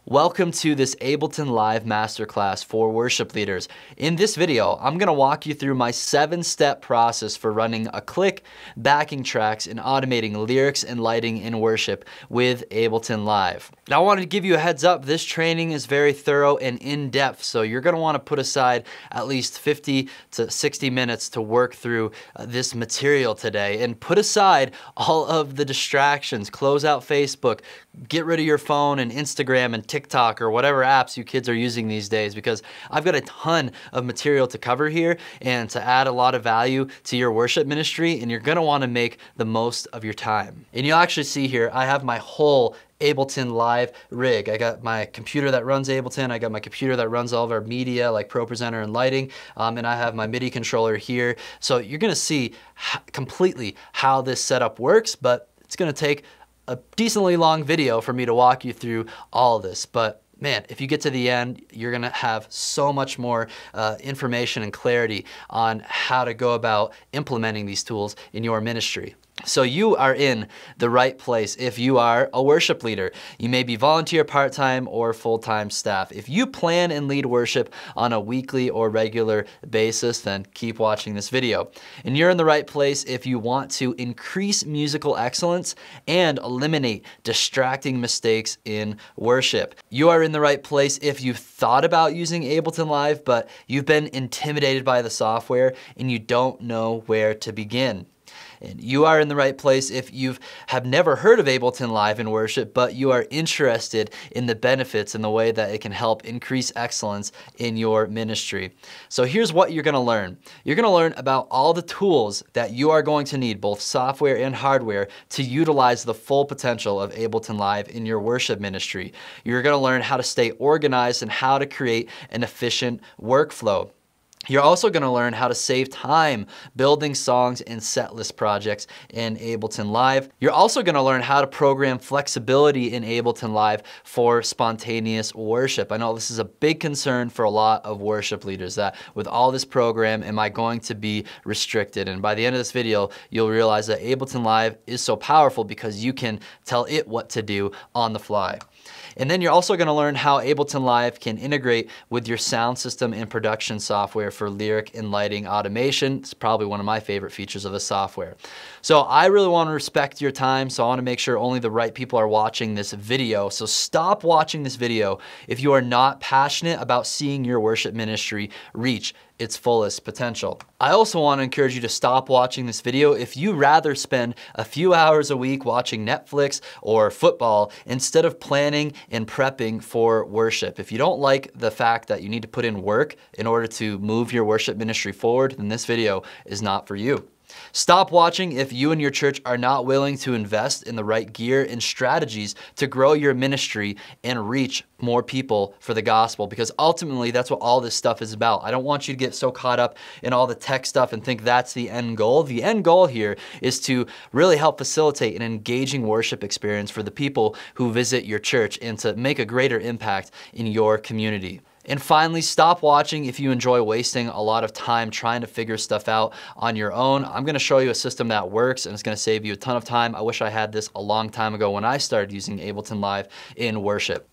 Welcome to this Ableton Live Masterclass for worship leaders. In this video, I'm going to walk you through my 7-step process for running a click, backing tracks, and automating lyrics and lighting in worship with Ableton Live. Now I wanted to give you a heads up, this training is very thorough and in-depth, so you're going to want to put aside at least 50 to 60 minutes to work through this material today, and put aside all of the distractions. Close out Facebook, get rid of your phone and Instagram and TikTok or whatever apps you kids are using these days, because I've got a ton of material to cover here and to add a lot of value to your worship ministry, and you're gonna wanna make the most of your time. And you'll actually see here, I have my whole Ableton Live rig. I got my computer that runs Ableton, I got my computer that runs all of our media like Pro Presenter and lighting, and I have my MIDI controller here. So you're gonna see completely how this setup works, but it's gonna take a decently long video for me to walk you through all of this. But man, if you get to the end, you're gonna have so much more information and clarity on how to go about implementing these tools in your ministry. So you are in the right place if you are a worship leader. You may be volunteer, part-time, or full-time staff. If you plan and lead worship on a weekly or regular basis, then keep watching this video. And you're in the right place if you want to increase musical excellence and eliminate distracting mistakes in worship. You are in the right place if you've thought about using Ableton Live, but you've been intimidated by the software and you don't know where to begin. And you are in the right place if you have never heard of Ableton Live in worship, but you are interested in the benefits and the way that it can help increase excellence in your ministry. So here's what you're gonna learn. You're gonna learn about all the tools that you are going to need, both software and hardware, to utilize the full potential of Ableton Live in your worship ministry. You're gonna learn how to stay organized and how to create an efficient workflow. You're also going to learn how to save time building songs and setlist projects in Ableton Live. You're also going to learn how to program flexibility in Ableton Live for spontaneous worship. I know this is a big concern for a lot of worship leaders, that with all this program, am I going to be restricted? And by the end of this video, you'll realize that Ableton Live is so powerful because you can tell it what to do on the fly. And then you're also going to learn how Ableton Live can integrate with your sound system and production software for lyric and lighting automation. It's probably one of my favorite features of the software. So I really want to respect your time, so I want to make sure only the right people are watching this video. So stop watching this video if you are not passionate about seeing your worship ministry reach its fullest potential. I also want to encourage you to stop watching this video if you rather spend a few hours a week watching Netflix or football instead of planning and prepping for worship. If you don't like the fact that you need to put in work in order to move your worship ministry forward, then this video is not for you. Stop watching if you and your church are not willing to invest in the right gear and strategies to grow your ministry and reach more people for the gospel, because ultimately that's what all this stuff is about. I don't want you to get so caught up in all the tech stuff and think that's the end goal. The end goal here is to really help facilitate an engaging worship experience for the people who visit your church and to make a greater impact in your community. And finally, stop watching if you enjoy wasting a lot of time trying to figure stuff out on your own. I'm gonna show you a system that works and it's gonna save you a ton of time. I wish I had this a long time ago when I started using Ableton Live in worship.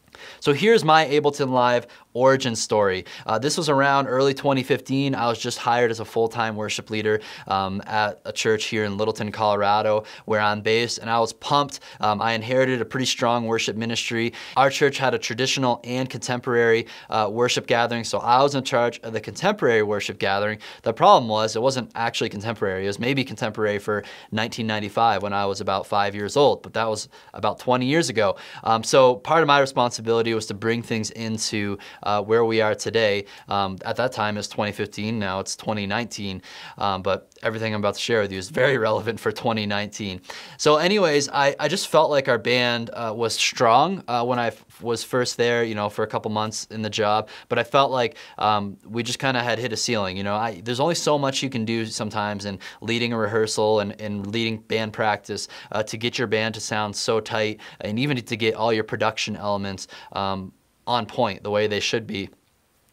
So here's my Ableton Live origin story. This was around early 2015. I was just hired as a full-time worship leader at a church here in Littleton, Colorado, where I'm based, and I was pumped. I inherited a pretty strong worship ministry. Our church had a traditional and contemporary worship gathering, so I was in charge of the contemporary worship gathering. The problem was it wasn't actually contemporary. It was maybe contemporary for 1995 when I was about 5 years old, but that was about 20 years ago. So part of my responsibility was to bring things into where we are today. At that time it was 2015, now it's 2019, but everything I'm about to share with you is very relevant for 2019. So anyways, I just felt like our band was strong when I was first there, you know, for a couple months in the job, but I felt like we just kind of had hit a ceiling. You know, there's only so much you can do sometimes in leading a rehearsal and leading band practice to get your band to sound so tight, and even to get all your production elements on point the way they should be.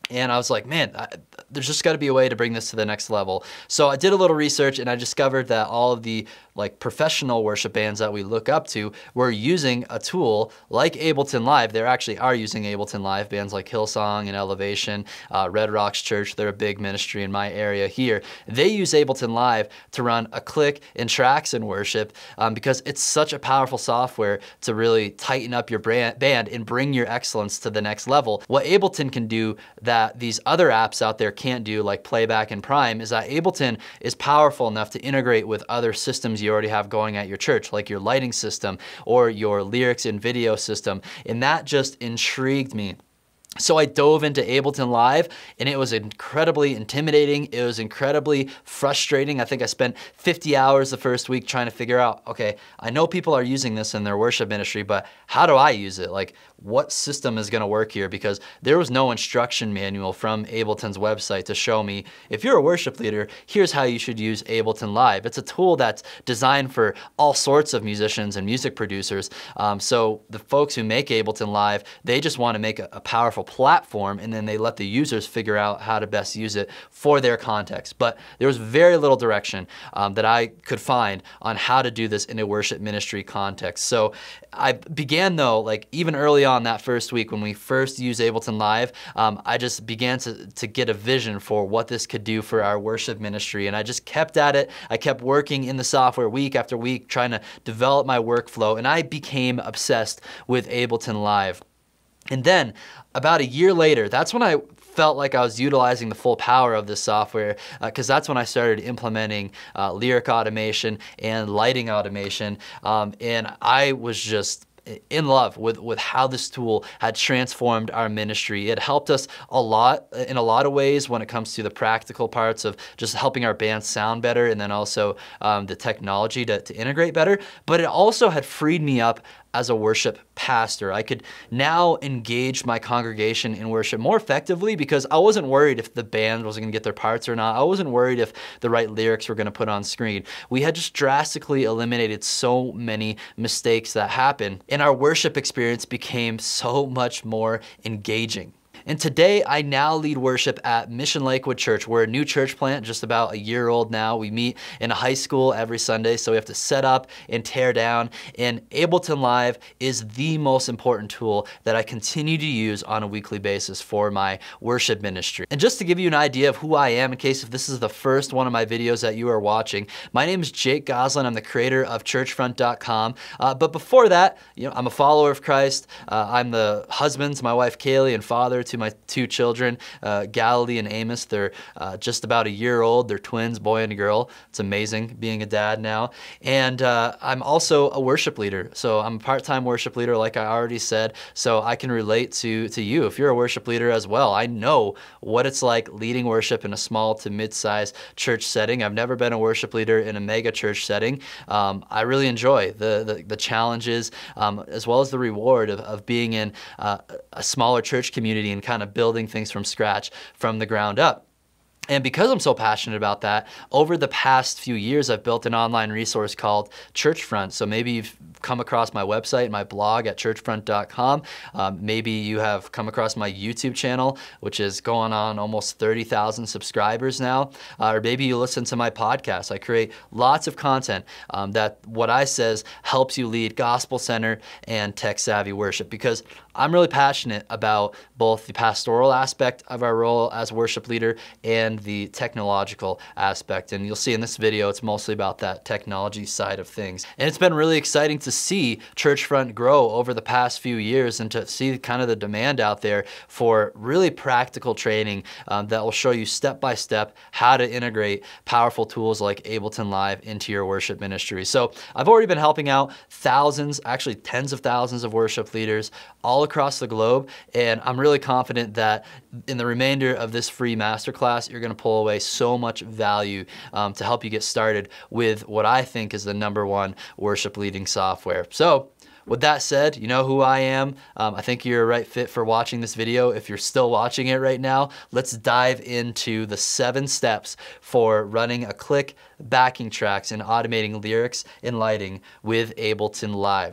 And I was like, man, there's just got to be a way to bring this to the next level. So I did a little research and I discovered that all of the like professional worship bands that we look up to were using a tool like Ableton Live. They actually are using Ableton Live, bands like Hillsong and Elevation, Red Rocks Church. They're a big ministry in my area here. They use Ableton Live to run a click and tracks in worship because it's such a powerful software to really tighten up your band and bring your excellence to the next level. What Ableton can do that these other apps out there can't do, like Playback and Prime, is that Ableton is powerful enough to integrate with other systems you already have going at your church, like your lighting system or your lyrics and video system. And that just intrigued me. So I dove into Ableton Live and it was incredibly intimidating. It was incredibly frustrating. I think I spent 50 hours the first week trying to figure out, okay, I know people are using this in their worship ministry, but how do I use it? Like, what system is gonna work here? Because there was no instruction manual from Ableton's website to show me, if you're a worship leader, here's how you should use Ableton Live. It's a tool that's designed for all sorts of musicians and music producers. So the folks who make Ableton Live, they just wanna make a powerful platform, and then they let the users figure out how to best use it for their context. But there was very little direction that I could find on how to do this in a worship ministry context. So I began though, like even early on that first week when we first used Ableton Live, I just began to get a vision for what this could do for our worship ministry. And I just kept at it. I kept working in the software week after week, trying to develop my workflow, and I became obsessed with Ableton Live. And then about a year later, that's when I felt like I was utilizing the full power of this software, because that's when I started implementing lyric automation and lighting automation. And I was just in love with how this tool had transformed our ministry. It helped us a lot in a lot of ways when it comes to the practical parts of just helping our band sound better, and then also the technology to integrate better. But it also had freed me up as a worship pastor. I could now engage my congregation in worship more effectively because I wasn't worried if the band was going to get their parts or not. I wasn't worried if the right lyrics were going to put on screen. We had just drastically eliminated so many mistakes that happen, and our worship experience became so much more engaging. And today, I now lead worship at Mission Lakewood Church. We're a new church plant, just about a year old now. We meet in a high school every Sunday, so we have to set up and tear down. And Ableton Live is the most important tool that I continue to use on a weekly basis for my worship ministry. And just to give you an idea of who I am, in case if this is the first one of my videos that you are watching, my name is Jake Gosselin. I'm the creator of Churchfront.com. But before that, I'm a follower of Christ. I'm the husband to my wife Kaylee and father to my two children, Galilee and Amos. They're just about a year old. They're twins, boy and a girl. It's amazing being a dad now. And I'm also a worship leader. So I'm a part-time worship leader, like I already said. So I can relate to you. If you're a worship leader as well, I know what it's like leading worship in a small to mid-sized church setting. I've never been a worship leader in a mega church setting. I really enjoy the challenges as well as the reward of being in a smaller church community and kind of building things from scratch, from the ground up. And because I'm so passionate about that, over the past few years, I've built an online resource called Churchfront. So maybe you've come across my website, my blog at churchfront.com. Maybe you have come across my YouTube channel, which is going on almost 30,000 subscribers now. Or maybe you listen to my podcast. I create lots of content that what I says helps you lead gospel-centered and tech-savvy worship, because I'm really passionate about both the pastoral aspect of our role as worship leader and the technological aspect. And you'll see in this video, it's mostly about that technology side of things. And it's been really exciting to see Churchfront grow over the past few years and to see kind of the demand out there for really practical training that will show you step by step how to integrate powerful tools like Ableton Live into your worship ministry. So I've already been helping out thousands, actually tens of thousands of worship leaders all across the globe, and I'm really confident that in the remainder of this free masterclass, you're going to pull away so much value to help you get started with what I think is the #1 worship leading software. So with that said, you know who I am. I think you're a right fit for watching this video. If you're still watching it right now, let's dive into the 7 steps for running a click, backing tracks, and automating lyrics and lighting with Ableton Live.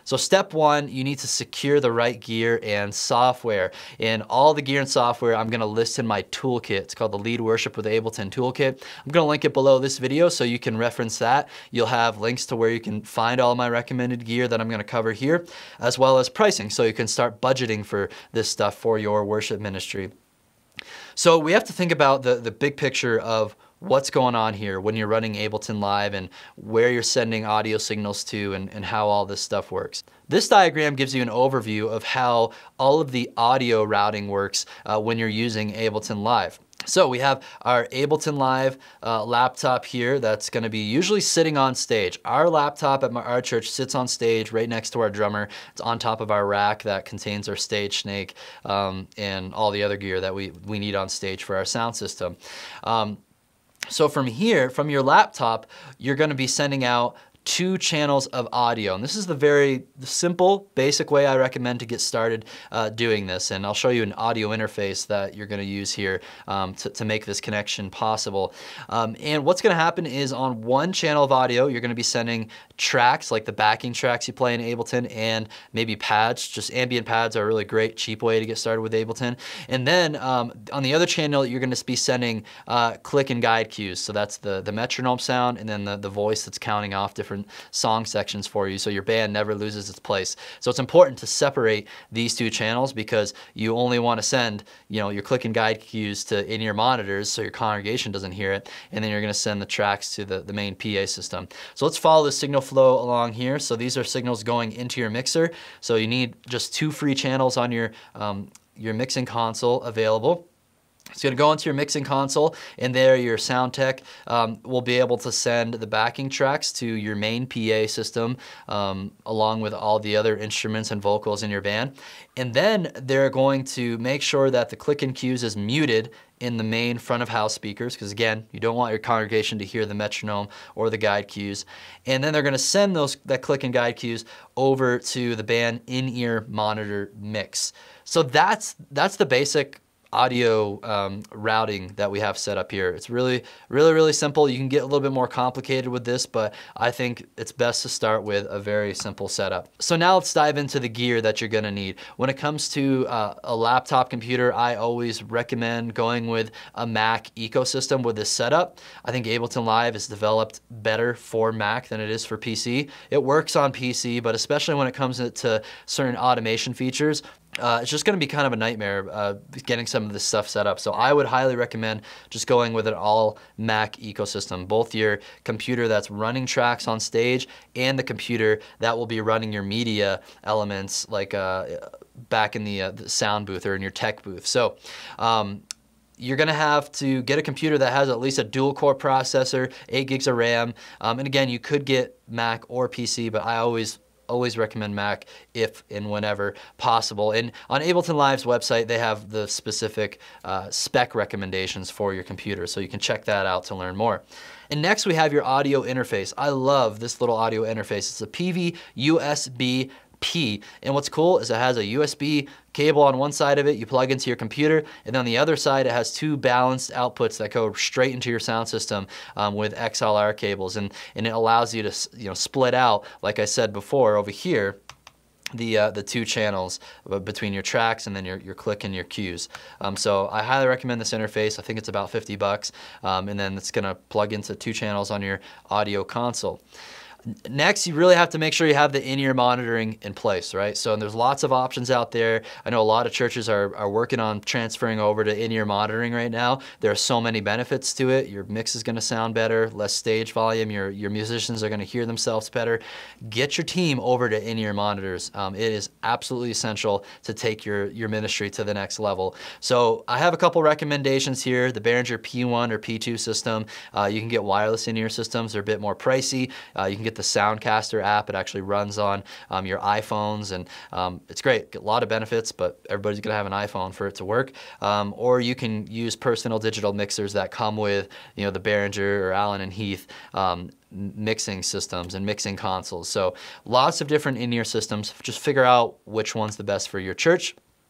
So step one, you need to secure the right gear and software. And all the gear and software I'm gonna list in my toolkit. It's called the Lead Worship with Ableton Toolkit. I'm gonna link it below this video so you can reference that. You'll have links to where you can find all my recommended gear that I'm gonna cover here, as well as pricing, so you can start budgeting for this stuff for your worship ministry. So we have to think about the big picture of what's going on here when you're running Ableton Live and where you're sending audio signals to and how all this stuff works. This diagram gives you an overview of how all of the audio routing works when you're using Ableton Live. So we have our Ableton Live laptop here that's gonna be usually sitting on stage. Our laptop at our church sits on stage right next to our drummer. It's on top of our rack that contains our stage snake and all the other gear that we need on stage for our sound system. So from here, from your laptop, you're gonna be sending out 2 channels of audio. And this is the very simple, basic way I recommend to get started doing this. And I'll show you an audio interface that you're gonna use here to make this connection possible. And what's gonna happen is on one channel of audio, you're gonna be sending tracks, like the backing tracks you play in Ableton, and maybe pads. Just ambient pads are a really great, cheap way to get started with Ableton. And then on the other channel, you're gonna be sending click and guide cues. So that's the metronome sound, and then the voice that's counting off different song sections for you, so your band never loses its place. So it's important to separate these 2 channels, because you only want to send, your click and guide cues to in-ear monitors so your congregation doesn't hear it, and then you're going to send the tracks to the main PA system. So let's follow the signal flow along here. So these are signals going into your mixer. So you need just 2 free channels on your mixing console available. It's going to go into your mixing console, and there your sound tech will be able to send the backing tracks to your main PA system along with all the other instruments and vocals in your band. And then they're going to make sure that the click and cues is muted in the main front of house speakers, because again, you don't want your congregation to hear the metronome or the guide cues. And then they're going to send that click and guide cues over to the band in-ear monitor mix. So that's the basic audio routing that we have set up here. It's really simple. You can get a little bit more complicated with this, but I think it's best to start with a very simple setup. So now let's dive into the gear that you're gonna need. When it comes to a laptop computer, I always recommend going with a Mac ecosystem with this setup. I think Ableton Live is developed better for Mac than it is for PC. It works on PC, but especially when it comes to certain automation features, it's just going to be kind of a nightmare getting some of this stuff set up. So I would highly recommend just going with an all Mac ecosystem, both your computer that's running tracks on stage and the computer that will be running your media elements, like back in the sound booth or in your tech booth. So you're gonna have to get a computer that has at least a dual core processor, 8 gigs of RAM. And again, you could get Mac or PC, but I always recommend Mac if and whenever possible. And on Ableton Live's website, they have the specific spec recommendations for your computer, so you can check that out to learn more. And next we have your audio interface. I love this little audio interface. It's a PV USB-P, and what's cool is it has a USB cable on one side of it, you plug into your computer, and on the other side it has 2 balanced outputs that go straight into your sound system with XLR cables, and it allows you to split out, like I said before over here, the 2 channels between your tracks and then your click and your cues. So I highly recommend this interface. I think it's about 50 bucks, and then it's gonna plug into 2 channels on your audio console. Next, you really have to make sure you have the in-ear monitoring in place, right? So there's lots of options out there. I know a lot of churches are working on transferring over to in-ear monitoring right now. There are so many benefits to it. Your mix is gonna sound better, less stage volume, your musicians are gonna hear themselves better. Get your team over to in-ear monitors. It is absolutely essential to take your ministry to the next level. So I have a couple recommendations here. The Behringer P1 or P2 system. You can get wireless in-ear systems. They're a bit more pricey. You can get the Soundcaster app. It actually runs on your iPhones, and it's great. Get a lot of benefits, but everybody's gonna have an iPhone for it to work. Or you can use personal digital mixers that come with the Behringer or Allen and Heath mixing systems and mixing consoles. So lots of different in-ear systems. Just figure out which one's the best for your church.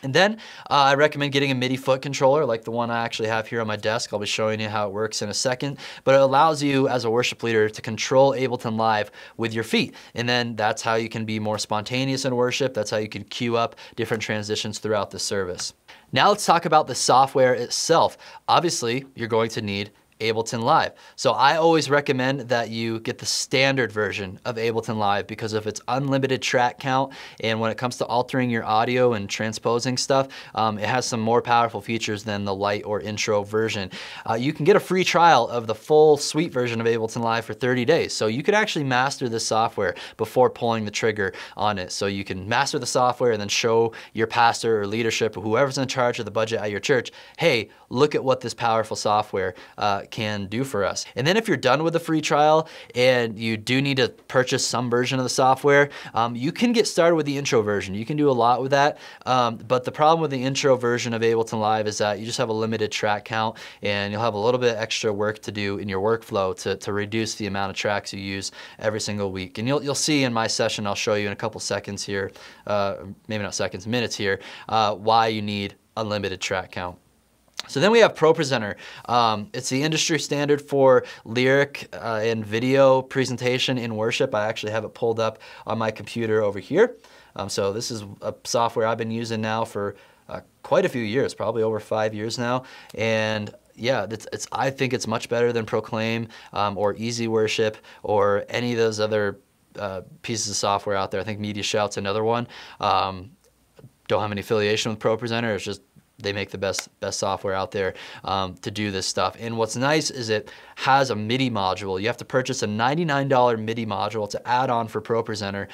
And then I recommend getting a MIDI foot controller like the one I actually have here on my desk. I'll be showing you how it works in a second. But it allows you as a worship leader to control Ableton Live with your feet. And then that's how you can be more spontaneous in worship. That's how you can cue up different transitions throughout the service. Now let's talk about the software itself. Obviously, you're going to need Ableton Live. So I always recommend that you get the standard version of Ableton Live because of its unlimited track count, and when it comes to altering your audio and transposing stuff, it has some more powerful features than the light or intro version. You can get a free trial of the full suite version of Ableton Live for 30 days. So you could actually master this software before pulling the trigger on it. So you can master the software and then show your pastor or leadership or whoever's in charge of the budget at your church, hey, look at what this powerful software can do for us. And then if you're done with the free trial and you do need to purchase some version of the software, you can get started with the intro version. You can do a lot with that, but the problem with the intro version of Ableton Live is that you just have a limited track count and you'll have a little bit extra work to do in your workflow to reduce the amount of tracks you use every single week. And you'll see in my session, I'll show you in a couple seconds here, maybe not seconds, minutes here, why you need unlimited track count. So then we have ProPresenter. It's the industry standard for lyric and video presentation in worship. I actually have it pulled up on my computer over here. So this is a software I've been using now for quite a few years, probably over 5 years now. And yeah, I think it's much better than Proclaim or Easy Worship or any of those other pieces of software out there. I think Media Shout's another one. Don't have any affiliation with ProPresenter. It's just they make the best software out there to do this stuff. And what's nice is it has a MIDI module. You have to purchase a $99 MIDI module to add on for ProPresenter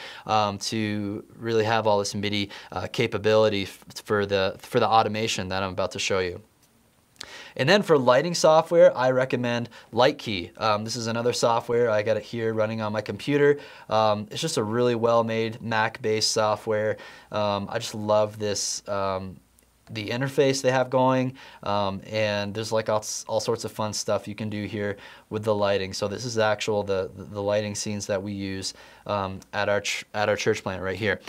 to really have all this MIDI capability for the automation that I'm about to show you. And then for lighting software, I recommend Lightkey. This is another software. I got it here running on my computer. It's just a really well-made Mac-based software. I just love this. The interface they have going, and there's like all sorts of fun stuff you can do here with the lighting. So this is the lighting scenes that we use at our church plant right here.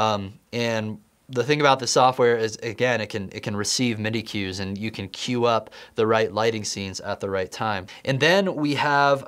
And the thing about the software is, again, it can receive MIDI cues and you can cue up the right lighting scenes at the right time. And then we have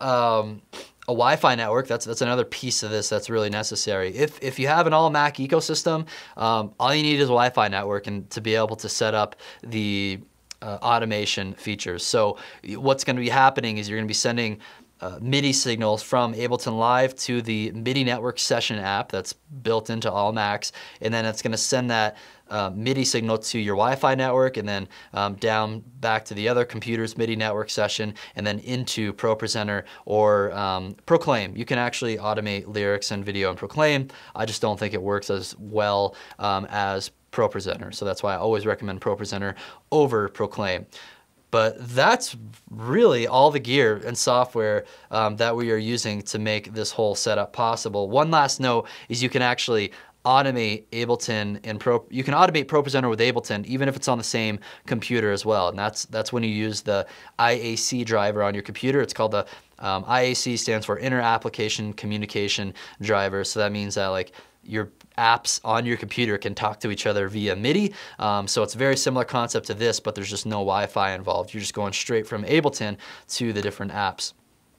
a Wi-Fi network. That's another piece of this that's really necessary. If you have an all Mac ecosystem, all you need is a Wi-Fi network and to be able to set up the automation features. So what's going to be happening is you're going to be sending MIDI signals from Ableton Live to the MIDI Network Session app that's built into all Macs, and then it's going to send that MIDI signal to your Wi-Fi network, and then down back to the other computer's MIDI network session, and then into ProPresenter or Proclaim. You can actually automate lyrics and video in Proclaim. I just don't think it works as well as ProPresenter, so that's why I always recommend ProPresenter over Proclaim. But that's really all the gear and software that we are using to make this whole setup possible. One last note is you can actually automate Ableton and you can automate ProPresenter with Ableton even if it's on the same computer as well. And that's when you use the IAC driver on your computer. It's called the IAC stands for Inter Application Communication Driver. So that means that like your apps on your computer can talk to each other via MIDI. So it's a very similar concept to this, but there's just no Wi-Fi involved. You're just going straight from Ableton to the different apps.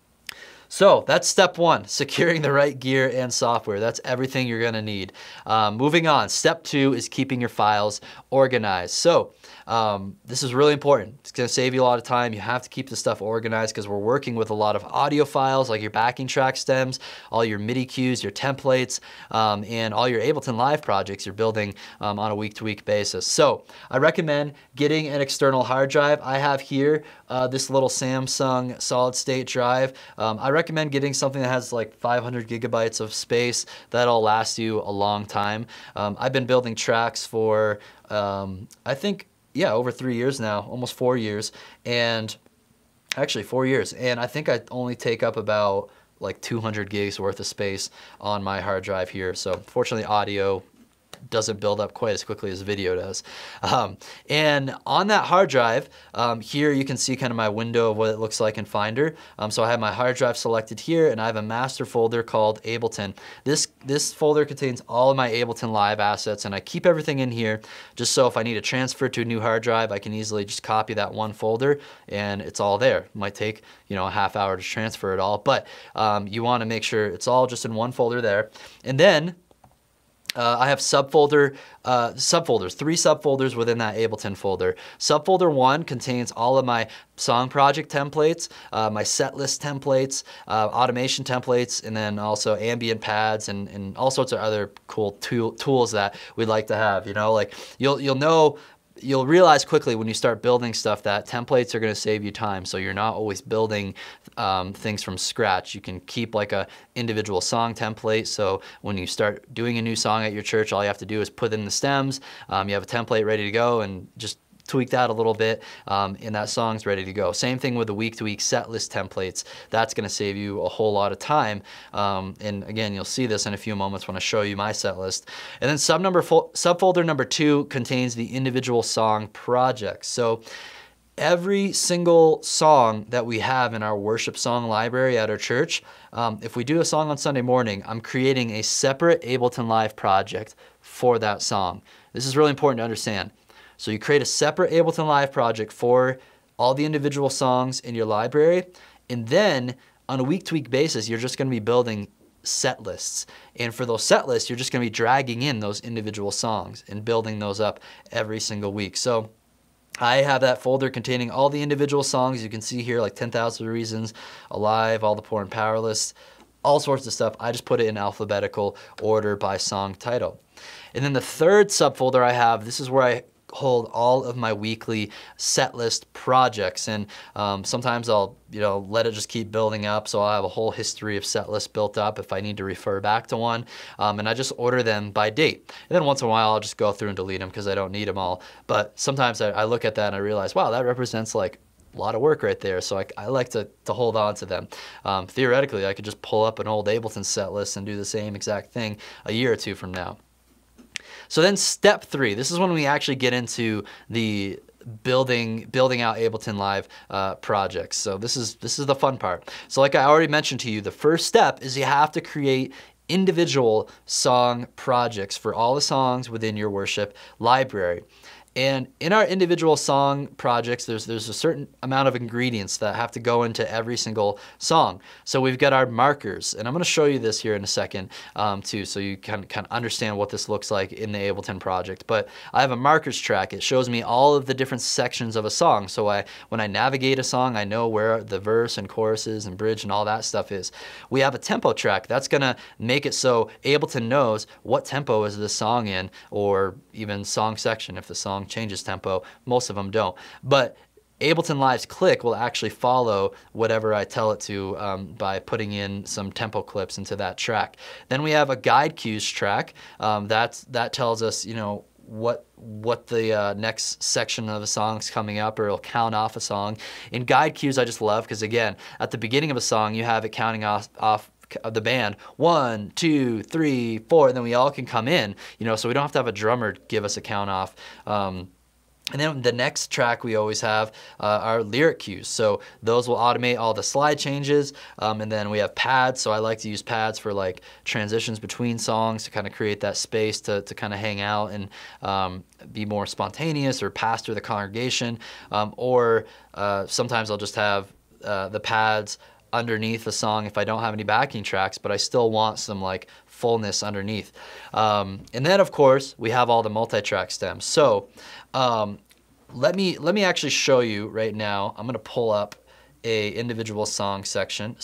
So that's step one, securing the right gear and software. That's everything you're gonna need. Moving on, step two is keeping your files organized. So this is really important. It's gonna save you a lot of time. You have to keep the stuff organized because we're working with a lot of audio files like your backing track stems, all your MIDI cues, your templates, and all your Ableton Live projects you're building on a week-to-week basis. So I recommend getting an external hard drive. I have here this little Samsung solid state drive. I recommend getting something that has like 500 gigabytes of space. That'll last you a long time. I've been building tracks for, I think, yeah, over 3 years now, almost 4 years, and actually 4 years. And I think I only take up about like 200 gigs worth of space on my hard drive here. So fortunately, audio doesn't build up quite as quickly as video does. And on that hard drive, here you can see kind of my window of what it looks like in Finder. So I have my hard drive selected here, and I have a master folder called Ableton. This folder contains all of my Ableton Live assets, and I keep everything in here just so if I need to transfer to a new hard drive, I can easily just copy that one folder and it's all there. It might take, you know, a half hour to transfer it all, but you want to make sure it's all just in one folder there. And then I have subfolders, 3 subfolders within that Ableton folder. Subfolder 1 contains all of my song project templates, my set list templates, automation templates, and then also ambient pads and all sorts of other cool tools that we'd like to have. You know, like you'll realize quickly when you start building stuff that templates are going to save you time. So you're not always building things from scratch. You can keep like a individual song template. So when you start doing a new song at your church, all you have to do is put in the stems. You have a template ready to go and just tweak that a little bit, and that song's ready to go. Same thing with the week-to-week set list templates. That's going to save you a whole lot of time. And again, you'll see this in a few moments when I show you my set list. And then subfolder number 2 contains the individual song projects. So every single song that we have in our worship song library at our church, if we do a song on Sunday morning, I'm creating a separate Ableton Live project for that song. This is really important to understand. So you create a separate Ableton Live project for all the individual songs in your library, and then on a week-to-week basis, you're just going to be building set lists. And for those set lists, you're just going to be dragging in those individual songs and building those up every single week. So I have that folder containing all the individual songs. You can see here like 10,000 Reasons, Alive, All the Poor and Powerless, all sorts of stuff. I just put it in alphabetical order by song title. And then the third subfolder I have, this is where I hold all of my weekly set list projects, and sometimes I'll let it just keep building up, so I'll have a whole history of set lists built up if I need to refer back to one, and I just order them by date. And then once in a while I'll just go through and delete them because I don't need them all, but sometimes I look at that and I realize, wow, that represents like a lot of work right there, so I like to hold on to them. Theoretically, I could just pull up an old Ableton set list and do the same exact thing a year or two from now. So then step 3, this is when we actually get into the building out Ableton Live projects. So this is the fun part. So like I already mentioned to you, the first step is you have to create individual song projects for all the songs within your worship library. And in our individual song projects, there's a certain amount of ingredients that have to go into every single song. So we've got our markers, and I'm going to show you this here in a second too, so you can kind of understand what this looks like in the Ableton project. But I have a markers track. It shows me all of the different sections of a song. So when I navigate a song, I know where the verse and choruses and bridge and all that stuff is. We have a tempo track. That's going to make it so Ableton knows what tempo is this song in, or even song section if the song changes tempo. Most of them don't. But Ableton Live's click will actually follow whatever I tell it to by putting in some tempo clips into that track. Then we have a guide cues track. That tells us, what the next section of a song's coming up, or it'll count off a song. In guide cues, I just love, because again, at the beginning of a song, you have it counting off of the band, 1, 2, 3, 4, and then we all can come in, so we don't have to have a drummer give us a count off. And then the next track we always have are lyric cues. So those will automate all the slide changes. And then we have pads. So I like to use pads for like transitions between songs to kind of create that space to kind of hang out and be more spontaneous or pass through the congregation. Or sometimes I'll just have the pads underneath the song if I don't have any backing tracks, but I still want some like fullness underneath. And then of course we have all the multi-track stems. So let me actually show you right now. I'm gonna pull up a individual song session.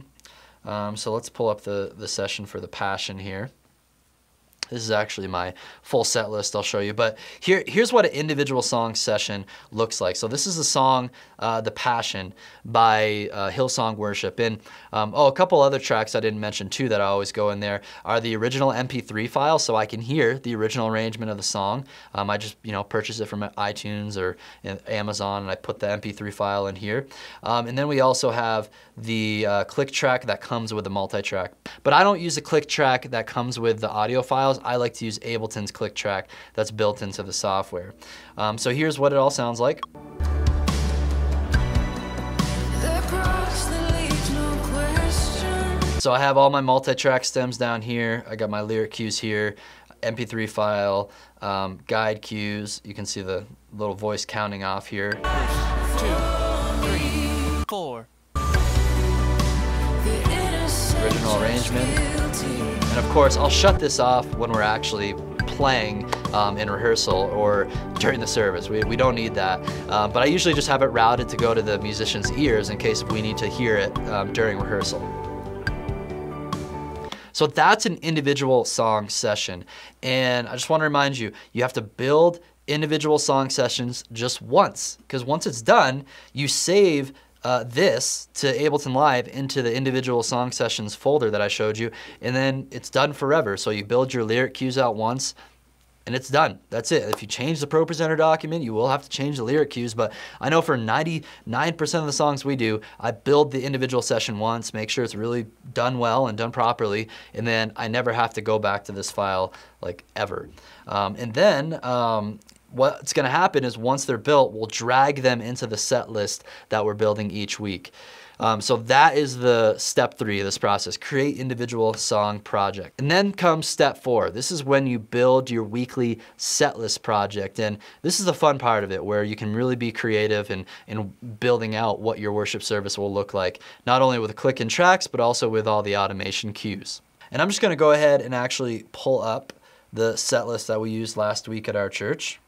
So let's pull up the session for the Passion here. This is actually my full set list I'll show you, but here's what an individual song session looks like. So this is the song, The Passion by Hillsong Worship. And a couple other tracks I didn't mention too that I always go in there are the original MP3 file, so I can hear the original arrangement of the song. I just purchase it from iTunes or Amazon, and I put the MP3 file in here. And then we also have the click track that comes with the multi-track. But I don't use the click track that comes with the audio files. else, I like to use Ableton's click track that's built into the software. So here's what it all sounds like. So I have all my multi-track stems down here. I got my lyric cues here, MP3 file, guide cues. You can see the little voice counting off here. 2, 3, 4. Original arrangement. And of course, I'll shut this off when we're actually playing in rehearsal or during the service. We don't need that. But I usually just have it routed to go to the musician's ears in case we need to hear it during rehearsal. So that's an individual song session. And I just want to remind you, you have to build individual song sessions just once, because once it's done, you save this to Ableton Live into the individual song sessions folder that I showed you, and then it's done forever. So you build your lyric cues out once, and it's done. That's it. If you change the Pro Presenter document, you will have to change the lyric cues, but I know for 99% of the songs we do, I build the individual session once, make sure it's really done well and done properly, and then I never have to go back to this file like ever. And then what's gonna happen is once they're built, we'll drag them into the set list that we're building each week. So that is the step 3 of this process, create individual song project. And then comes step 4. This is when you build your weekly set list project. And this is the fun part of it, where you can really be creative in building out what your worship service will look like, not only with click and tracks, but also with all the automation cues. And I'm just gonna go ahead and actually pull up the set list that we used last week at our church.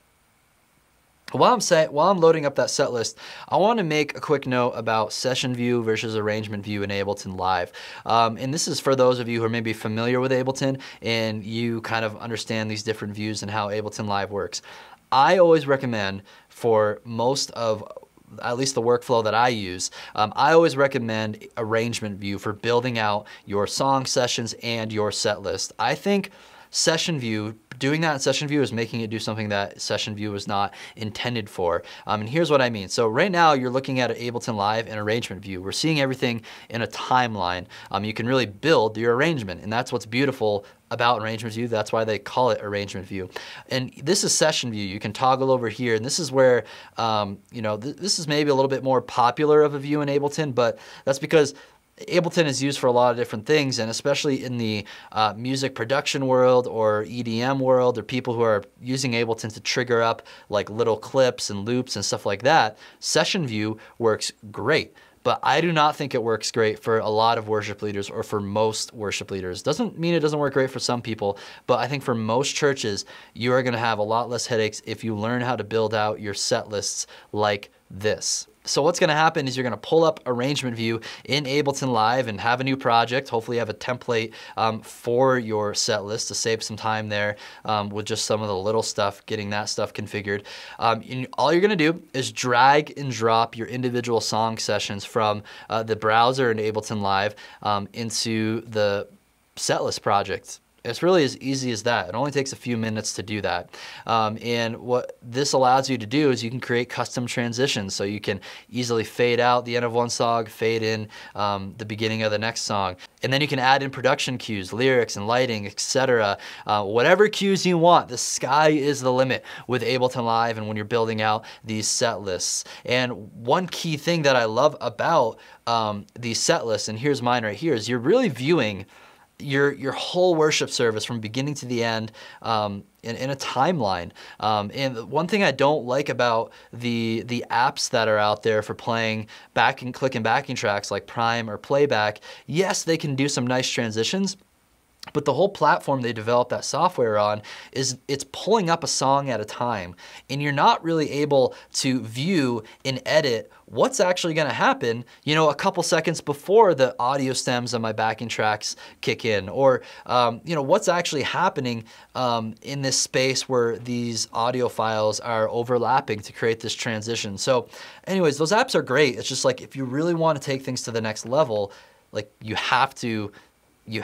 While I'm loading up that set list, I want to make a quick note about session view versus arrangement view in Ableton Live. And this is for those of you who are maybe familiar with Ableton and you kind of understand these different views and how Ableton Live works. I always recommend, for most of at least the workflow that I use, I always recommend arrangement view for building out your song sessions and your set list. I think session view, doing that in session view is making it do something that session view was not intended for. And here's what I mean. So right now you're looking at Ableton Live and arrangement view. We're seeing everything in a timeline. You can really build your arrangement, and that's what's beautiful about arrangement view. That's why they call it arrangement view. And this is session view. You can toggle over here, and this is where, you know, this is maybe a little bit more popular of a view in Ableton, but that's because Ableton is used for a lot of different things, and especially in the music production world or EDM world, or people who are using Ableton to trigger up like little clips and loops and stuff like that, session view works great. But I do not think it works great for a lot of worship leaders, or for most worship leaders. Doesn't mean it doesn't work great for some people, but I think for most churches, you are gonna have a lot less headaches if you learn how to build out your set lists like this. So what's gonna happen is you're gonna pull up arrangement view in Ableton Live and have a new project. Hopefully you have a template for your set list to save some time there with just some of the little stuff, getting that stuff configured. And all you're gonna do is drag and drop your individual song sessions from the browser in Ableton Live into the setlist project. It's really as easy as that. It only takes a few minutes to do that. And what this allows you to do is you can create custom transitions. So you can easily fade out the end of one song, fade in the beginning of the next song. And then you can add in production cues, lyrics and lighting, etc. Whatever cues you want, the sky is the limit with Ableton Live and when you're building out these set lists. And one key thing that I love about these set lists, and here's mine right here, is you're really viewing your whole worship service from beginning to the end in a timeline. And one thing I don't like about the apps that are out there for playing click and backing tracks like Prime or Playback, yes, they can do some nice transitions, but the whole platform they developed that software on is it's pulling up a song at a time, and you're not really able to view and edit what's actually gonna happen, you know, a couple seconds before the audio stems on my backing tracks kick in, or you know, what's actually happening in this space where these audio files are overlapping to create this transition. So anyways, those apps are great. It's just like, if you really want to take things to the next level, like you have to use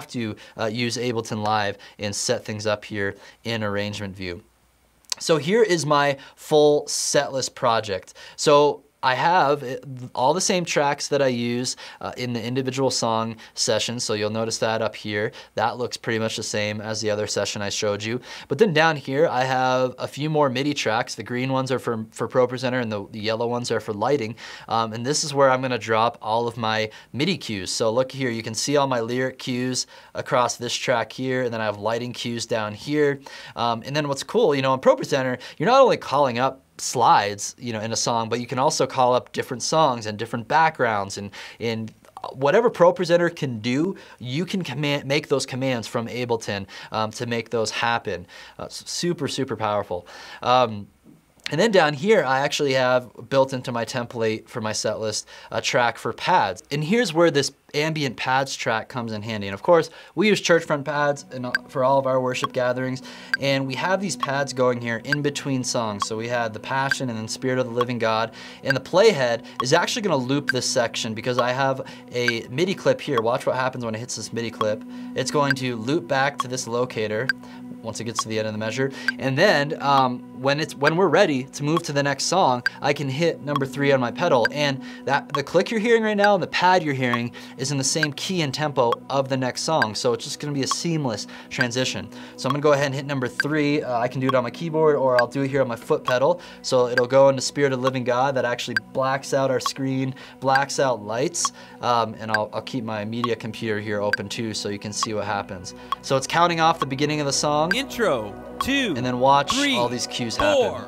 Ableton Live and set things up here in arrangement view. So here is my full setlist project. So I have all the same tracks that I use in the individual song session, so you'll notice that up here. That looks pretty much the same as the other session I showed you. But then down here, I have a few more MIDI tracks. The green ones are for Pro Presenter, and the yellow ones are for lighting. And this is where I'm gonna drop all of my MIDI cues. So look here, you can see all my lyric cues across this track here, and then I have lighting cues down here. And then what's cool, you know, in Pro Presenter, you're not only calling up slides, you know, in a song, but you can also call up different songs and different backgrounds, and whatever Pro Presenter can do, you can make those commands from Ableton to make those happen. Super, super powerful. And then down here, I actually have built into my template for my set list a track for pads. And here's where this ambient pads track comes in handy. And of course, we use Churchfront pads for all of our worship gatherings. And we have these pads going here in between songs. So we had the Passion and then Spirit of the Living God. And the playhead is actually gonna loop this section because I have a MIDI clip here. Watch what happens when it hits this MIDI clip. It's going to loop back to this locator once it gets to the end of the measure. And then when we're ready to move to the next song, I can hit number 3 on my pedal, and the click you're hearing right now and the pad you're hearing is in the same key and tempo of the next song. So it's just gonna be a seamless transition. So I'm gonna go ahead and hit number 3. I can do it on my keyboard, or I'll do it here on my foot pedal. So it'll go into Spirit of the Living God. That actually blacks out our screen, blacks out lights, and I'll keep my media computer here open too so you can see what happens. So it's counting off the beginning of the song. Intro, 2, and then watch 3, all these cues 4. happen.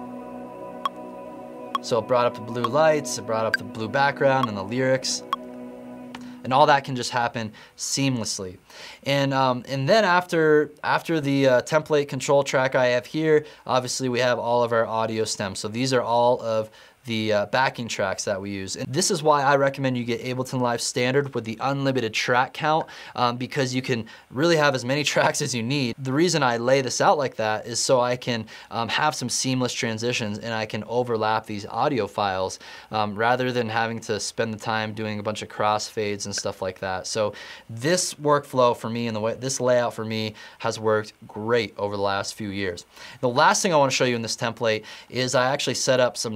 So it brought up the blue lights, it brought up the blue background and the lyrics. And all that can just happen seamlessly. And then after the template control track I have here, obviously we have all of our audio stems. So these are all of the backing tracks that we use. And this is why I recommend you get Ableton Live Standard with the unlimited track count, because you can really have as many tracks as you need. The reason I lay this out like that is so I can have some seamless transitions and I can overlap these audio files rather than having to spend the time doing a bunch of crossfades and stuff like that. So this workflow for me and this layout for me has worked great over the last few years. The last thing I want to show you in this template is I actually set up some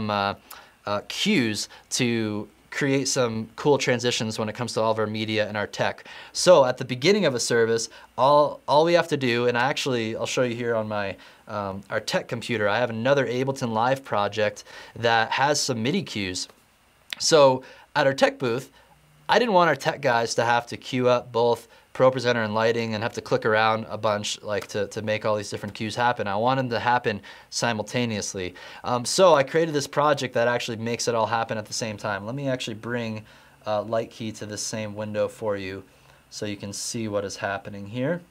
cues to create some cool transitions when it comes to all of our media and our tech. So at the beginning of a service, all we have to do, and I'll show you here on my our tech computer, I have another Ableton Live project that has some MIDI cues. So at our tech booth, I didn't want our tech guys to have to queue up both Pro Presenter and lighting and have to click around a bunch like to make all these different cues happen. I want them to happen simultaneously. So I created this project that actually makes it all happen at the same time. Let me actually bring Light Key to this same window for you so you can see what is happening here.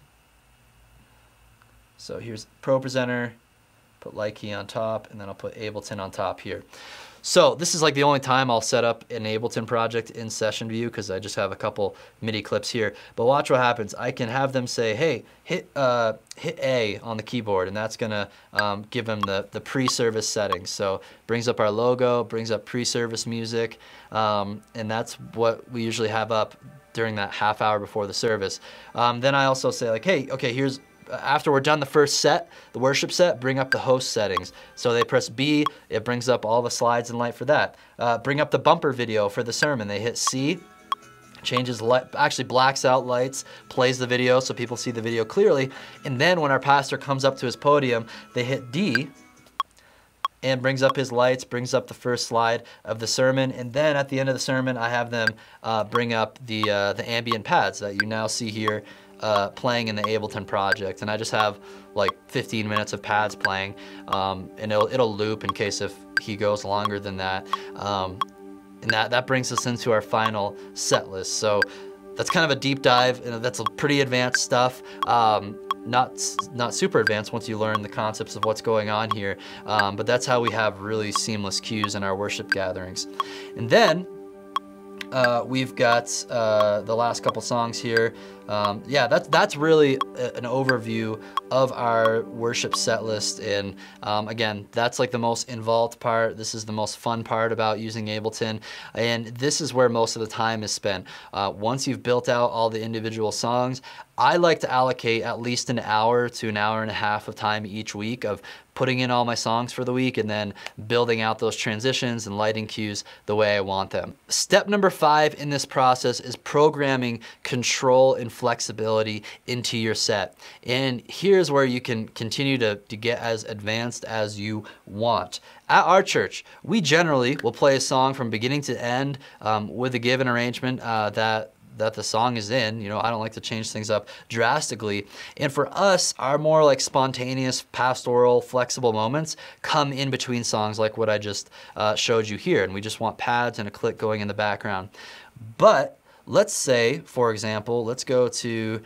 So here's Pro Presenter, put Light Key on top, and then I'll put Ableton on top here. So this is like the only time I'll set up an Ableton project in session view because I just have a couple MIDI clips here. But watch what happens. I can have them say, hey, hit A on the keyboard, and that's gonna give them the pre-service settings. So brings up our logo, brings up pre-service music, and that's what we usually have up during that half hour before the service. Then I also say like, hey, okay, here's after we're done the first set, the worship set, bring up the host settings. So they press B, it brings up all the slides and light for that. Bring up the bumper video for the sermon. They hit C, changes light, actually blacks out lights, plays the video so people see the video clearly. And then when our pastor comes up to his podium, they hit D and brings up his lights, brings up the first slide of the sermon. And then at the end of the sermon, I have them bring up the ambient pads that you now see here playing in the Ableton project. And I just have like 15 minutes of pads playing, and it'll loop in case if he goes longer than that. And that brings us into our final set list. So that's kind of a deep dive, and that's pretty advanced stuff. Not super advanced once you learn the concepts of what's going on here, but that's how we have really seamless cues in our worship gatherings. And then we've got the last couple songs here. yeah, that's really an overview of our worship set list. And again, that's like the most involved part. This is the most fun part about using Ableton. And this is where most of the time is spent. Once you've built out all the individual songs, I like to allocate at least an hour to an hour and a half of time each week of putting in all my songs for the week and then building out those transitions and lighting cues the way I want them. Step number 5 in this process is programming control and flexibility into your set. And here's where you can continue to get as advanced as you want. At our church, we generally will play a song from beginning to end with a given arrangement that the song is in. You know, I don't like to change things up drastically. And for us, our more like spontaneous, pastoral, flexible moments come in between songs like what I just showed you here. And we just want pads and a click going in the background. But let's say, for example, let's go to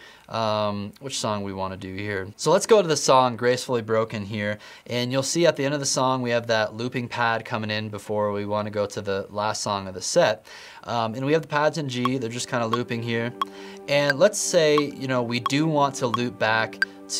which song we want to do here. So let's go to the song Gracefully Broken here. And you'll see at the end of the song, we have that looping pad coming in before we want to go to the last song of the set. And we have the pads in G, they're just kind of looping here. And let's say, you know, we do want to loop back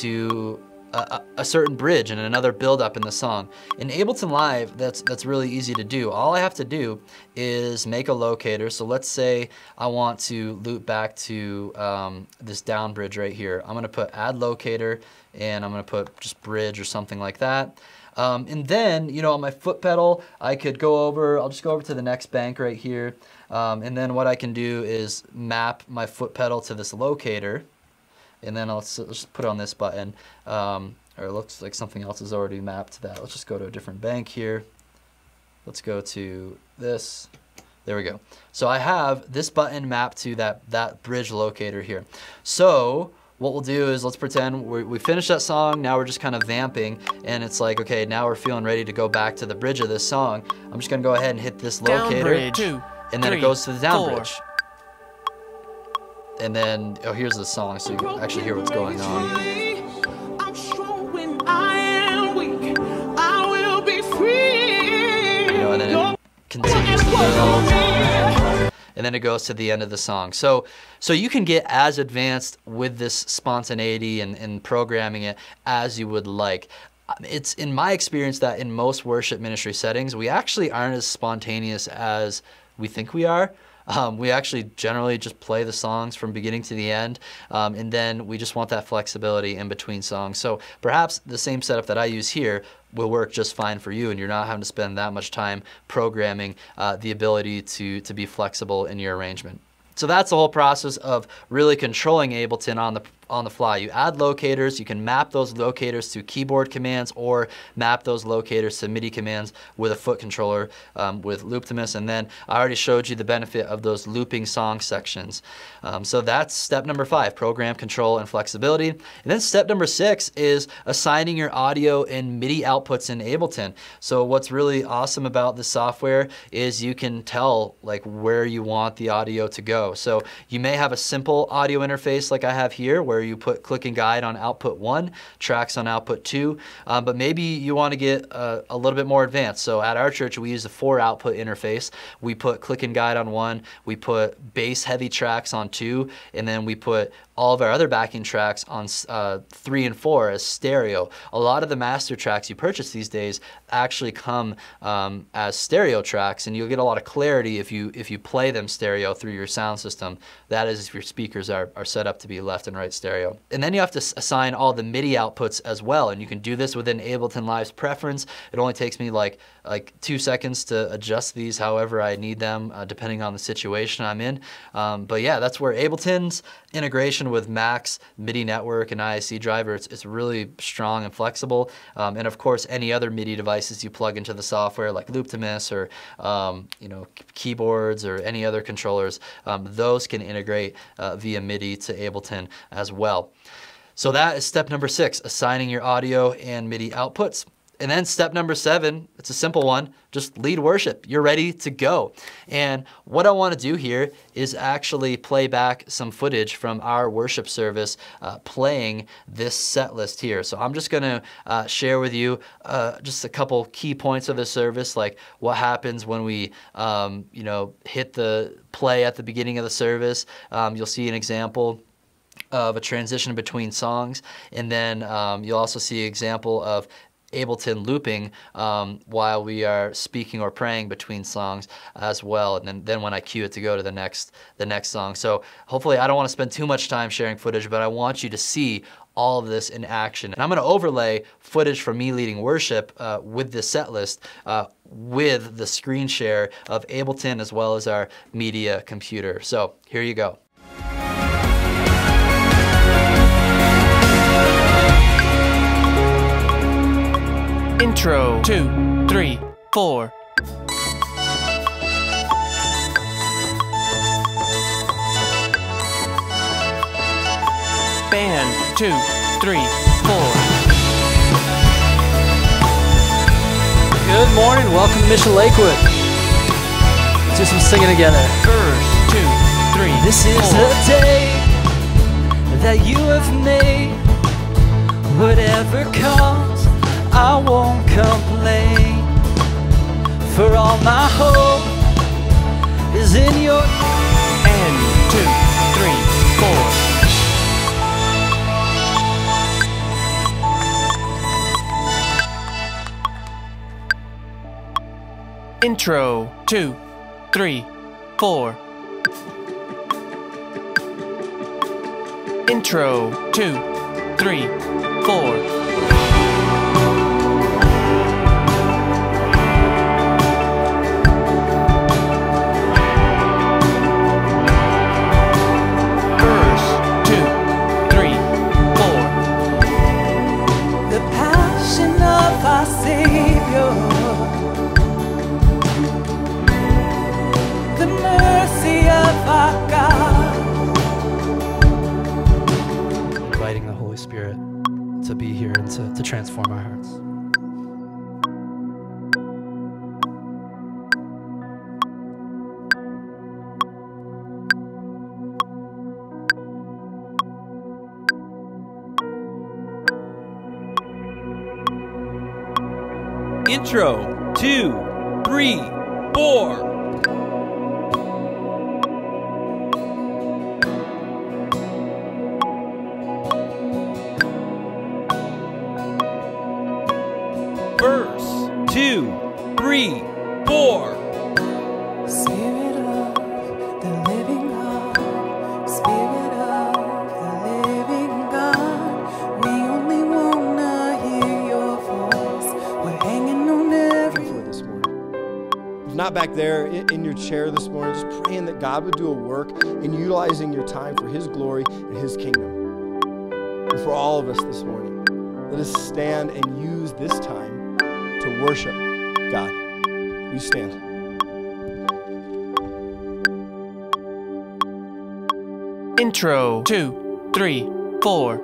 to a certain bridge and another build up in the song. In Ableton Live, that's really easy to do. All I have to do is make a locator. So let's say I want to loop back to this down bridge right here. I'm gonna put add locator and I'm gonna put just bridge or something like that. And then, you know, on my foot pedal, I could go over, I'll just go over to the next bank right here. And then what I can do is map my foot pedal to this locator. And then let's just put on this button, or it looks like something else is already mapped to that. Let's just go to a different bank here. Let's go to this. There we go. So I have this button mapped to that bridge locator here. So what we'll do is let's pretend we finished that song, now we're just kind of vamping, and it's like, okay, now we're feeling ready to go back to the bridge of this song. I'm just gonna go ahead and hit this locator, and then it goes to the down bridge. And then, oh, here's the song, so you can actually hear what's going on. I'm strong when I am weak. I will be free. You know, and then it continues to build. And then it goes to the end of the song. So you can get as advanced with this spontaneity and programming it as you would like. It's in my experience that in most worship ministry settings, we actually aren't as spontaneous as we think we are. We actually generally just play the songs from beginning to the end, and then we just want that flexibility in between songs. So perhaps the same setup that I use here will work just fine for you, and you're not having to spend that much time programming the ability to be flexible in your arrangement. So that's the whole process of really controlling Ableton on the fly. You add locators, you can map those locators to keyboard commands or map those locators to MIDI commands with a foot controller with Looptimus. And then I already showed you the benefit of those looping song sections. So that's step number 5, program control and flexibility. And then step number 6 is assigning your audio and MIDI outputs in Ableton. So what's really awesome about this software is you can tell like where you want the audio to go. So you may have a simple audio interface like I have here where you put click and guide on output 1, tracks on output 2, but maybe you want to get a little bit more advanced. So at our church we use a 4 output interface. We put click and guide on 1, we put bass heavy tracks on 2, and then we put all of our other backing tracks on 3 and 4 as stereo. A lot of the master tracks you purchase these days actually come as stereo tracks, and you'll get a lot of clarity if you play them stereo through your sound system. That is if your speakers are set up to be left and right stereo. And then you have to assign all the MIDI outputs as well, and you can do this within Ableton Live's preference. It only takes me like 2 seconds to adjust these however I need them, depending on the situation I'm in. But yeah, that's where Ableton's integration with Mac's MIDI network and ISC driver, it's really strong and flexible. And of course, any other MIDI devices you plug into the software like Looptimus or you know, keyboards or any other controllers, those can integrate via MIDI to Ableton as well. So that is step number 6, assigning your audio and MIDI outputs. And then step number 7, it's a simple one, just lead worship. You're ready to go. And what I want to do here is actually play back some footage from our worship service playing this set list here. So I'm just going to share with you just a couple key points of the service, like what happens when we you know, hit the play at the beginning of the service. You'll see an example of a transition between songs, and then you'll also see an example of Ableton looping while we are speaking or praying between songs as well, and then when I cue it to go to the next song. So hopefully, I don't want to spend too much time sharing footage, but I want you to see all of this in action. And I'm going to overlay footage from me leading worship with this set list with the screen share of Ableton as well as our media computer. So here you go. Intro, 2, 3, 4. Band, 2, 3, 4. Good morning, welcome to Mission Lakewood. Let's do some singing together. Verse, 2, 3, This is 4. the day that you have made. Whatever comes, I won't complain. For all my hope is in your And 2, 3, 4. Intro, 2, 3, 4. Intro, 2, 3, 4. the passion of our Savior, the mercy of our God. Inviting the Holy Spirit to be here and to transform our hearts. Intro, 2, 3, 4. Verse, 2, 3, 4. Spirit of the living God, Spirit of the living God, we only wanna hear your voice. We're hanging on every For this morning. If not back there in your chair this morning, just praying that God would do a work in utilizing your time for His glory and His kingdom. And for all of us this morning, let us stand and use this time to worship God. Will you stand? Intro, 2, 3, 4.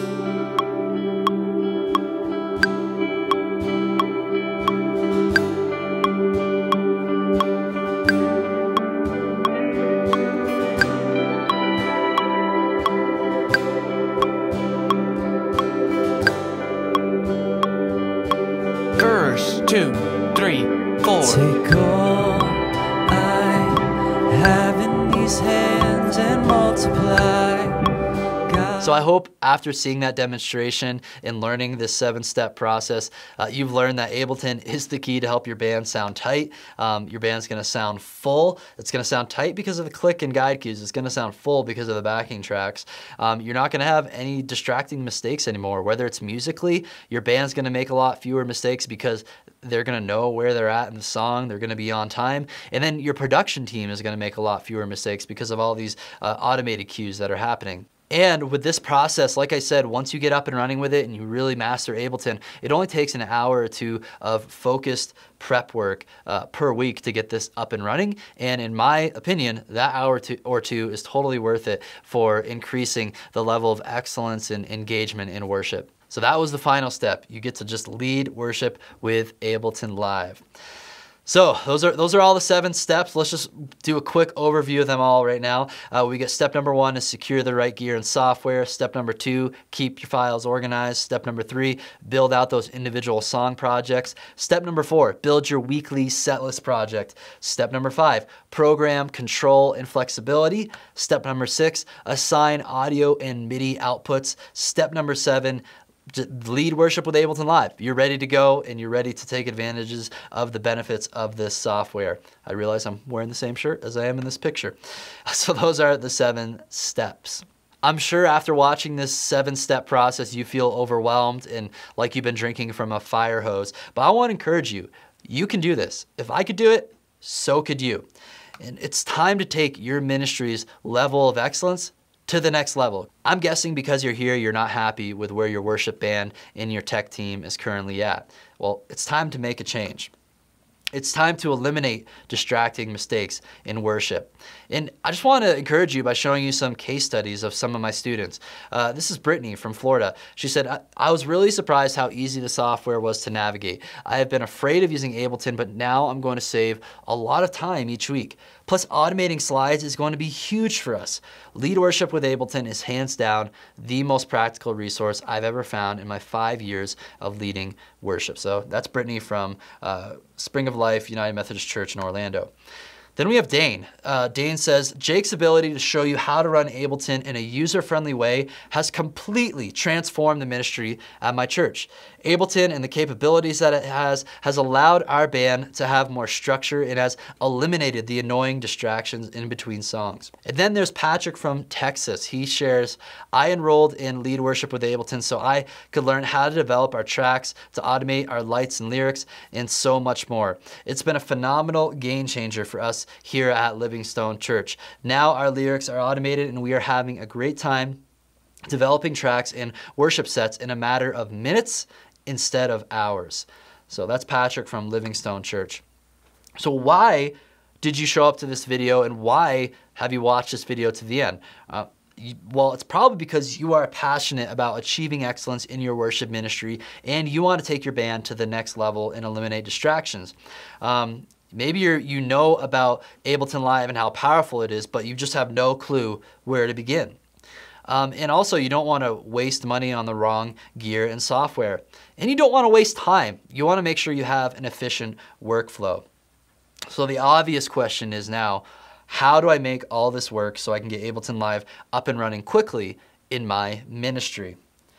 Verse, 2, 3, 4. Take all I have in these hands and multiply. God. So I hope after seeing that demonstration and learning this 7-step process, you've learned that Ableton is the key to help your band sound tight. Your band's gonna sound full. It's gonna sound tight because of the click and guide cues. It's gonna sound full because of the backing tracks. You're not gonna have any distracting mistakes anymore. Whether it's musically, your band's gonna make a lot fewer mistakes because they're gonna know where they're at in the song. They're gonna be on time. And then your production team is gonna make a lot fewer mistakes because of all these automated cues that are happening. And with this process, like I said, once you get up and running with it and you really master Ableton, it only takes an hour or two of focused prep work per week to get this up and running. And in my opinion, that hour or two is totally worth it for increasing the level of excellence and engagement in worship. So that was the final step. You get to just lead worship with Ableton Live. So those are all the 7 steps. Let's just do a quick overview of them all right now. We get step number 1 is secure the right gear and software. Step number 2, keep your files organized. Step number 3, build out those individual song projects. Step number 4, build your weekly setlist project. Step number 5, program control and flexibility. Step number 6, assign audio and MIDI outputs. Step number 7, lead worship with Ableton Live. You're ready to go and you're ready to take advantages of the benefits of this software. I realize I'm wearing the same shirt as I am in this picture. So those are the 7 steps. I'm sure after watching this 7-step process, you feel overwhelmed and like you've been drinking from a fire hose. But I want to encourage you, you can do this. If I could do it, so could you. And it's time to take your ministry's level of excellence to the next level. I'm guessing because you're here, you're not happy with where your worship band and your tech team is currently at. Well, it's time to make a change. It's time to eliminate distracting mistakes in worship. And I just want to encourage you by showing you some case studies of some of my students. This is Brittany from Florida. She said, I was really surprised how easy the software was to navigate. I have been afraid of using Ableton, but now I'm going to save a lot of time each week. Plus, automating slides is going to be huge for us. Lead worship with Ableton is hands down the most practical resource I've ever found in my 5 years of leading worship. So that's Brittany from Spring of Life United Methodist Church in Orlando. Then we have Dane. Dane says, Jake's ability to show you how to run Ableton in a user-friendly way has completely transformed the ministry at my church. Ableton and the capabilities that it has allowed our band to have more structure. It has eliminated the annoying distractions in between songs. And then there's Patrick from Texas. He shares, I enrolled in lead worship with Ableton so I could learn how to develop our tracks, to automate our lights and lyrics, and so much more. It's been a phenomenal game changer for us here at Livingstone Church. Now our lyrics are automated and we are having a great time developing tracks and worship sets in a matter of minutes instead of hours. So that's Patrick from Livingstone Church. So why did you show up to this video and why have you watched this video to the end? Well, it's probably because you are passionate about achieving excellence in your worship ministry and you want to take your band to the next level and eliminate distractions. Maybe you know about Ableton Live and how powerful it is, but you just have no clue where to begin. And also, you don't want to waste money on the wrong gear and software. And you don't want to waste time. You want to make sure you have an efficient workflow. So the obvious question is now, how do I make all this work so I can get Ableton Live up and running quickly in my ministry?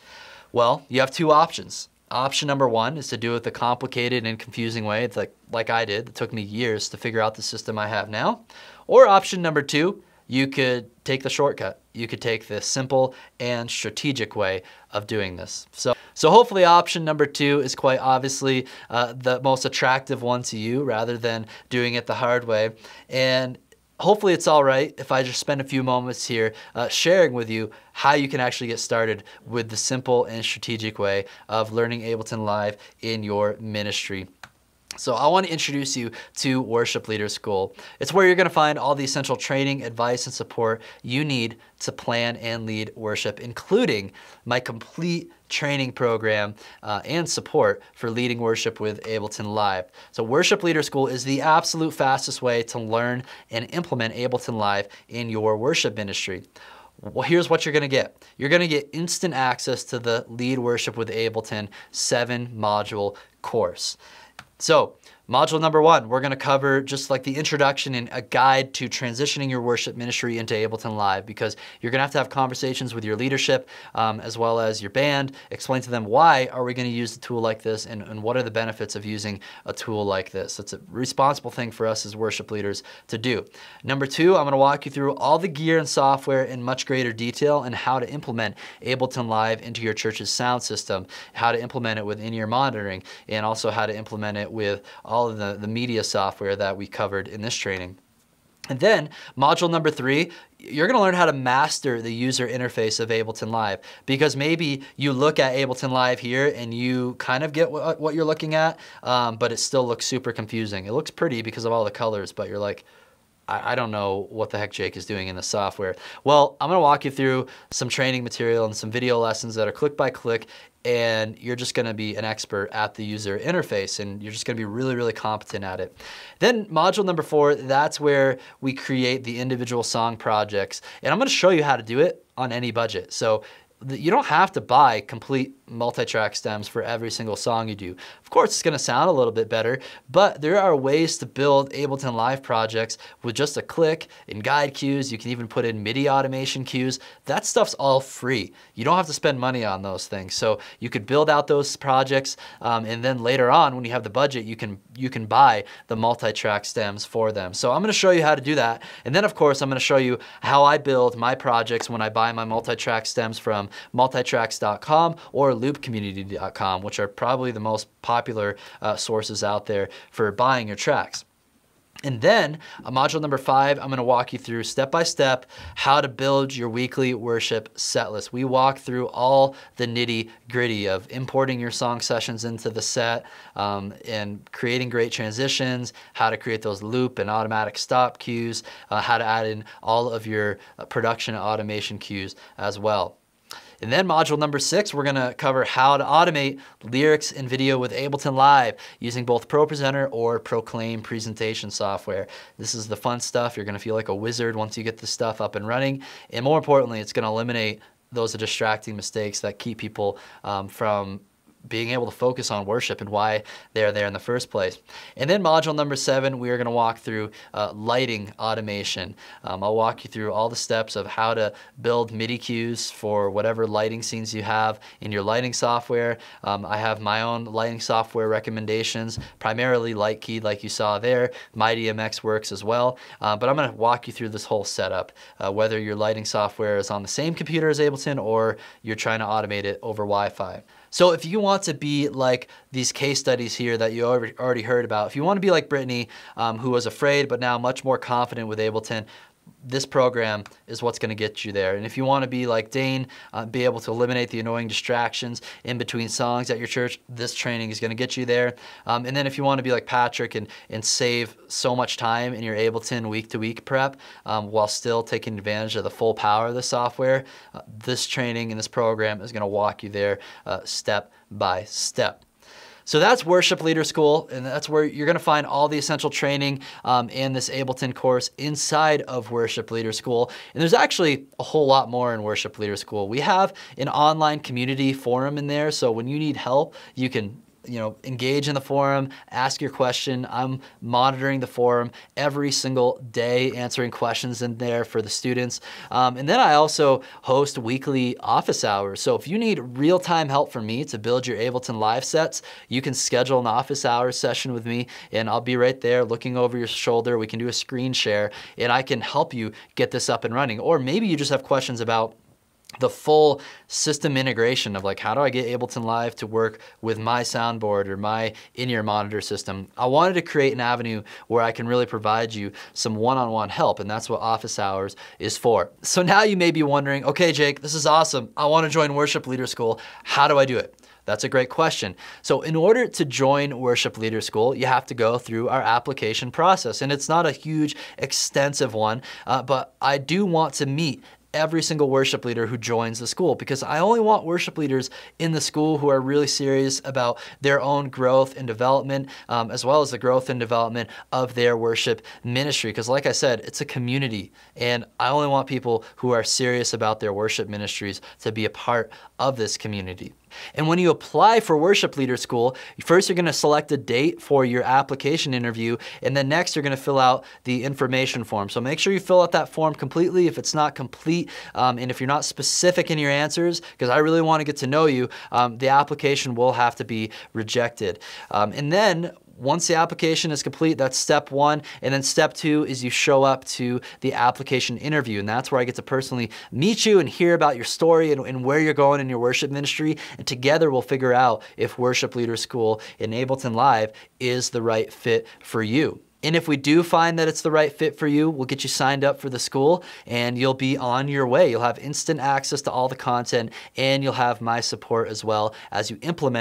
Well, you have 2 options. Option number 1 is to do it the complicated and confusing way, it's like I did. It took me years to figure out the system I have now. Or option number 2, you could take the shortcut. You could take the simple and strategic way of doing this. So hopefully option number 2 is quite obviously the most attractive one to you rather than doing it the hard way. And hopefully it's all right if I just spend a few moments here sharing with you how you can actually get started with the simple and strategic way of learning Ableton Live in your ministry. So I want to introduce you to Worship Leader School. It's where you're going to find all the essential training, advice, and support you need to plan and lead worship, including my complete training program and support for leading worship with Ableton Live. So Worship Leader School is the absolute fastest way to learn and implement Ableton Live in your worship ministry. Well, here's what you're going to get. You're going to get instant access to the Lead Worship with Ableton 7-module course. So module number 1, we're going to cover just like the introduction and a guide to transitioning your worship ministry into Ableton Live, because you're going to have conversations with your leadership as well as your band, explain to them why are we going to use a tool like this and what are the benefits of using a tool like this. It's a responsible thing for us as worship leaders to do. Number 2, I'm going to walk you through all the gear and software in much greater detail and how to implement Ableton Live into your church's sound system, how to implement it with in-ear monitoring, and also how to implement it with all of the media software that we covered in this training. And then module number 3, you're going to learn how to master the user interface of Ableton Live, because maybe you look at Ableton Live here and you kind of get what you're looking at, but it still looks super confusing. It looks pretty because of all the colors, but you're like, I don't know what the heck Jake is doing in the software. Well, I'm gonna walk you through some training material and some video lessons that are click by click, and you're just gonna be an expert at the user interface, and you're just gonna be really, really competent at it. Then module number 4, that's where we create the individual song projects, and I'm gonna show you how to do it on any budget. So you don't have to buy complete multi-track stems for every single song you do. Of course, it's gonna sound a little bit better, but there are ways to build Ableton Live projects with just a click and guide cues. You can even put in MIDI automation cues. That stuff's all free. You don't have to spend money on those things. So you could build out those projects, and then later on, when you have the budget, you can buy the multi-track stems for them. So I'm gonna show you how to do that. And then of course, I'm gonna show you how I build my projects when I buy my multi-track stems from multitracks.com or loopcommunity.com, which are probably the most popular sources out there for buying your tracks. And then module number 5, I'm gonna walk you through step by step how to build your weekly worship set list. We walk through all the nitty gritty of importing your song sessions into the set, and creating great transitions, how to create those loop and automatic stop cues, how to add in all of your production automation cues as well. And then module number 6, we're gonna cover how to automate lyrics and video with Ableton Live using both Pro Presenter or Proclaim presentation software. This is the fun stuff. You're gonna feel like a wizard once you get this stuff up and running. And more importantly, it's gonna eliminate those distracting mistakes that keep people from being able to focus on worship and why they're there in the first place. And then module number 7, we are gonna walk through lighting automation. I'll walk you through all the steps of how to build MIDI cues for whatever lighting scenes you have in your lighting software. I have my own lighting software recommendations, primarily Lightkey like you saw there. MyDMX works as well, but I'm gonna walk you through this whole setup, whether your lighting software is on the same computer as Ableton or you're trying to automate it over Wi-Fi. So if you want to be like these case studies here that you already heard about, if you want to be like Brittany, who was afraid but now much more confident with Ableton, this program is what's going to get you there. And if you want to be like Dane, be able to eliminate the annoying distractions in between songs at your church, this training is going to get you there. And then if you want to be like Patrick and save so much time in your Ableton week-to-week prep while still taking advantage of the full power of the software, this training and this program is going to walk you there step by step. So that's Worship Leader School, and that's where you're gonna find all the essential training in this Ableton course inside of Worship Leader School. And there's actually a whole lot more in Worship Leader School. We have an online community forum in there, so when you need help, you can engage in the forum, ask your question. I'm monitoring the forum every single day, answering questions in there for the students. And then I also host weekly office hours. So if you need real-time help from me to build your Ableton Live sets, you can schedule an office hours session with me, and I'll be right there looking over your shoulder. We can do a screen share, and I can help you get this up and running. Or maybe you just have questions about the full system integration of like, how do I get Ableton Live to work with my soundboard or my in-ear monitor system? I wanted to create an avenue where I can really provide you some one-on-one help, and that's what office hours is for. So now you may be wondering, okay, Jake, this is awesome. I want to join Worship Leader School. How do I do it? That's a great question. So in order to join Worship Leader School, you have to go through our application process, and it's not a huge, extensive one, but I do want to meet every single worship leader who joins the school, because I only want worship leaders in the school who are really serious about their own growth and development, as well as the growth and development of their worship ministry. Because like I said, it's a community, and I only want people who are serious about their worship ministries to be a part of this community. And when you apply for Worship Leader School, first you're going to select a date for your application interview, and then next you're going to fill out the information form. So make sure you fill out that form completely. If it's not complete, and if you're not specific in your answers, because I really want to get to know you, the application will have to be rejected. And then once the application is complete, that's step 1. And then step 2 is you show up to the application interview. And that's where I get to personally meet you and hear about your story and where you're going in your worship ministry. And together we'll figure out if Worship Leader School in Ableton Live is the right fit for you. And if we do find that it's the right fit for you, we'll get you signed up for the school, and you'll be on your way. You'll have instant access to all the content, and you'll have my support as well as you implement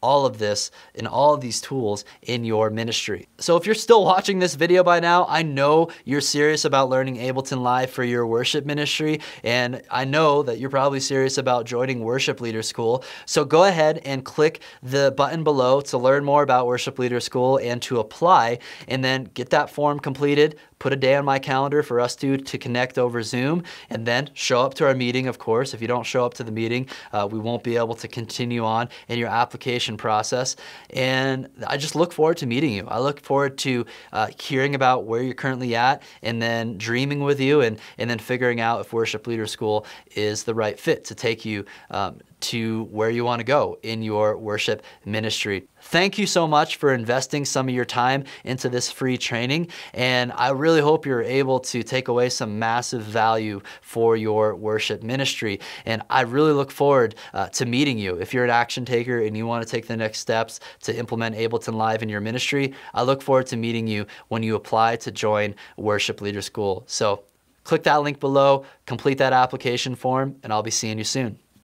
all of this and all of these tools in your ministry. So if you're still watching this video by now, I know you're serious about learning Ableton Live for your worship ministry, and I know that you're probably serious about joining Worship Leader School. So go ahead and click the button below to learn more about Worship Leader School and to apply, and then get that form completed. Put a day on my calendar for us to connect over Zoom, and then show up to our meeting, of course. If you don't show up to the meeting, we won't be able to continue on in your application process. And I just look forward to meeting you. I look forward to hearing about where you're currently at, and then dreaming with you, and then figuring out if Worship Leader School is the right fit to take you to where you want to go in your worship ministry. Thank you so much for investing some of your time into this free training, and I really hope you're able to take away some massive value for your worship ministry. And I really look forward to meeting you. If you're an action taker and you want to take the next steps to implement Ableton Live in your ministry, I look forward to meeting you when you apply to join Worship Leader School. So click that link below, complete that application form, and I'll be seeing you soon.